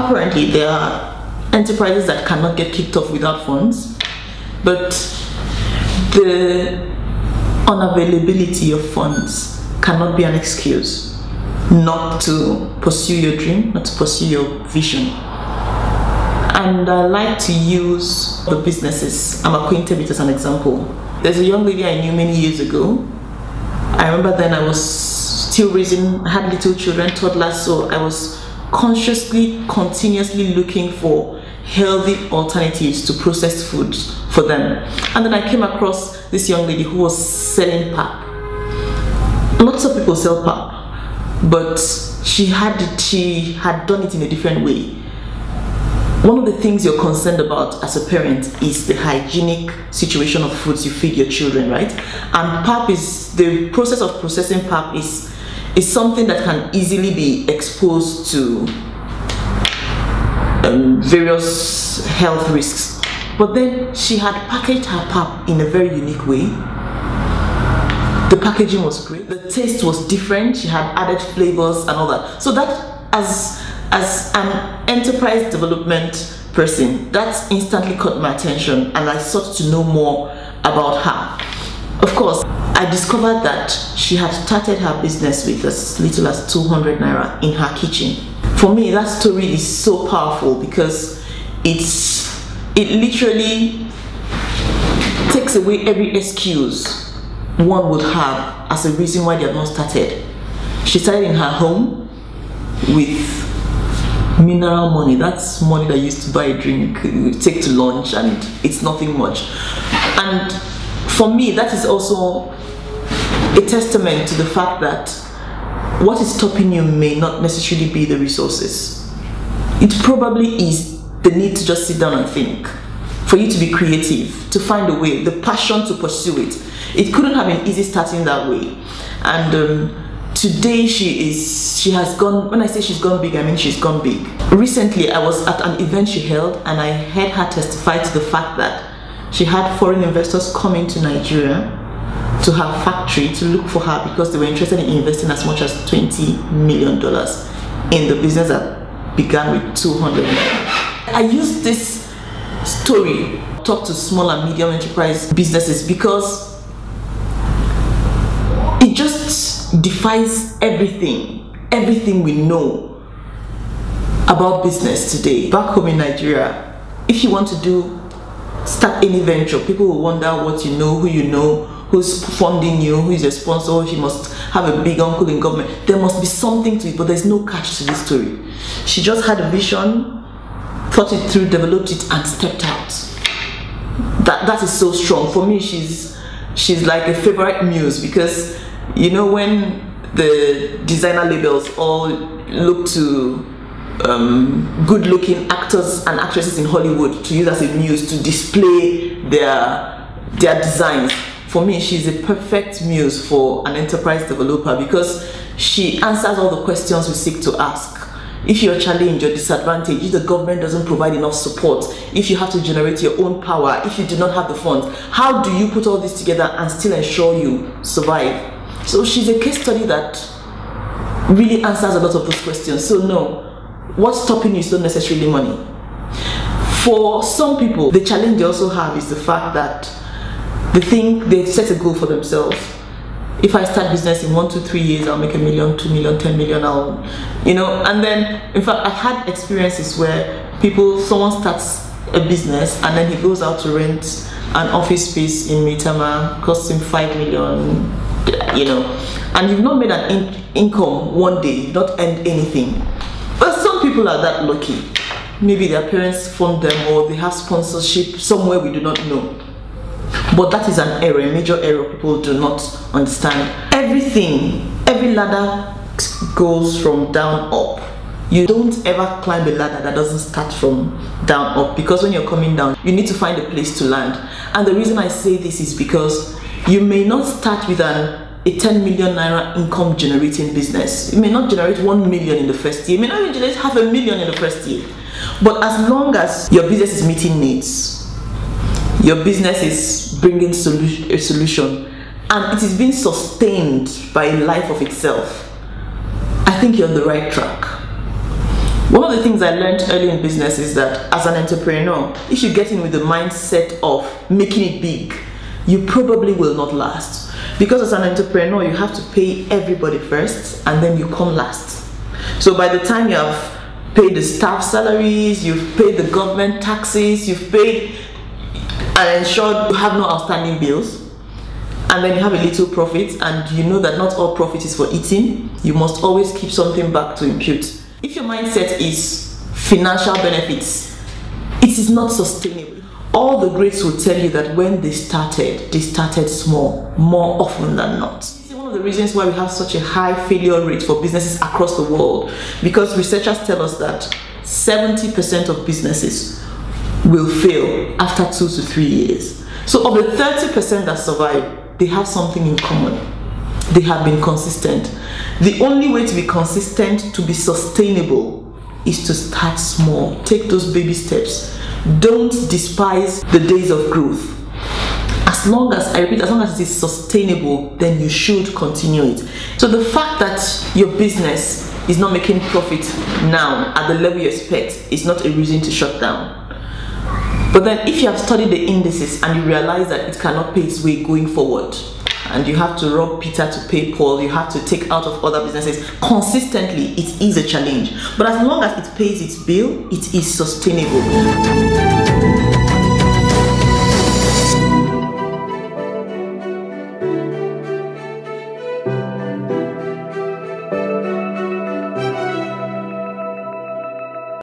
Apparently, there are enterprises that cannot get kicked off without funds, but the unavailability of funds cannot be an excuse not to pursue your dream, not to pursue your vision. And I like to use the businesses I'm acquainted with as an example. There's a young lady I knew many years ago. I remember then I was still raising, I had little children, toddlers, so I was consciously, continuously looking for healthy alternatives to processed foods for them. And then I came across this young lady who was selling pap. Lots of people sell pap, but she had done it in a different way. One of the things you're concerned about as a parent is the hygienic situation of foods you feed your children, right? And pap is, the process of processing pap is something that can easily be exposed to various health risks. But then she had packaged her pap in a very unique way. The packaging was great, the taste was different, she had added flavors and all that. So that, as an enterprise development person, that instantly caught my attention, and I sought to know more about her. Of course, I discovered that she had started her business with as little as 200 naira in her kitchen. For me, that story is so powerful because it literally takes away every excuse one would have as a reason why they have not started. She started in her home with mineral money. That's money that used to buy a drink, take to lunch, and it's nothing much. And for me, that is also a testament to the fact that what is stopping you may not necessarily be the resources. It probably is the need to just sit down and think, for you to be creative, to find a way, the passion to pursue it. It couldn't have been easy starting that way. And today she has gone, when I say she's gone big, I mean she's gone big. Recently, I was at an event she held and I heard her testify to the fact that she had foreign investors coming to Nigeria to her factory to look for her because they were interested in investing as much as $20 million in the business that began with 200 million. I used this story to talk to small and medium enterprise businesses because it just defies everything we know about business today. Back home in Nigeria, if you want to start any venture, people will wonder what you know, who you know, who's funding you, who is your sponsor. She must have a big uncle in government. There must be something to it, but there's no catch to this story. She just had a vision, thought it through, developed it, and stepped out. That is so strong. For me, she's like a favorite muse because, you know, when the designer labels all look to good-looking actors and actresses in Hollywood to use as a muse to display their designs. For me, she's a perfect muse for an enterprise developer because she answers all the questions we seek to ask. If you're challenged or disadvantaged, if the government doesn't provide enough support, if you have to generate your own power, if you do not have the funds, how do you put all this together and still ensure you survive? So she's a case study that really answers a lot of those questions. So no, what's stopping you is not necessarily money. For some people, the challenge they also have is the fact that they set a goal for themselves. If I start business in 1 to 3 years, I'll make $1 million, $2 million, $10 million, and then, in fact, I've had experiences where someone starts a business and then he goes out to rent an office space in Maitama, costs him $5 million, and you've not made an income one day, you've not earned anything. But some people are that lucky. Maybe their parents fund them or they have sponsorship somewhere we do not know. But that is an error, a major error people do not understand. Every ladder goes from down up. You don't ever climb a ladder that doesn't start from down up, because when you're coming down, you need to find a place to land. And the reason I say this is because you may not start with a 10 million naira income generating business. You may not generate 1 million in the first year. You may not even generate $500,000 in the first year. But as long as your business is meeting needs, your business is bringing a solution, and it is being sustained by a life of itself, I think you're on the right track. One one of the things I learned early in business is that as an entrepreneur, if you get in with the mindset of making it big, you probably will not last. Because as an entrepreneur, you have to pay everybody first and then you come last. So by the time you have paid the staff salaries, you've paid the government taxes, you've paid and ensured you have no outstanding bills, and then you have a little profit, and you know that not all profit is for eating, you must always keep something back to impute. If your mindset is financial benefits, it is not sustainable. All the greats will tell you that when they started small, more often than not. This is one of the reasons why we have such a high failure rate for businesses across the world, because researchers tell us that 70% of businesses will fail after 2 to 3 years. So of the 30% that survive, they have something in common. They have been consistent. The only way to be consistent, to be sustainable, is to start small. Take those baby steps. Don't despise the days of growth. As long as, I repeat, as long as it is sustainable, then you should continue it. So the fact that your business is not making profit now at the level you expect is not a reason to shut down. But then if you have studied the indices and you realize that it cannot pay its way going forward, and you have to rob Peter to pay Paul, you have to take out of other businesses consistently, it is a challenge. But as long as it pays its bill, it is sustainable.